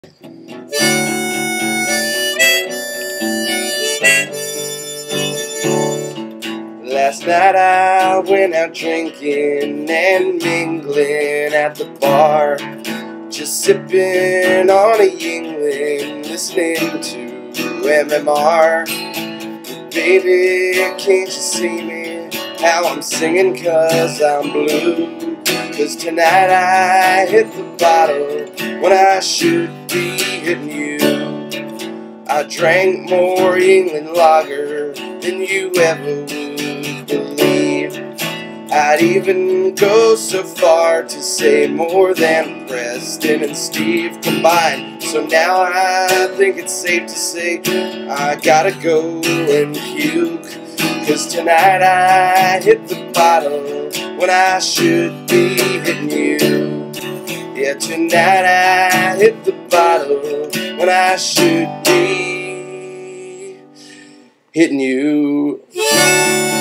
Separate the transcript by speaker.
Speaker 1: Last night I went out drinking and mingling at the bar, just sipping on a Yuengling, listening to WMMR. Baby, can't you see me, how I'm singing 'cause I'm blue? 'Cause tonight I hit the bottle when I should be hitting you. I drank more Yuengling Lager than you ever would believe. I'd even go so far to say more than Preston and Steve combined. So now I think it's safe to say I gotta go and puke. 'Cause tonight I hit the bottle when I should be hitting you. Yeah, tonight I hit the bottle when I should be hitting you.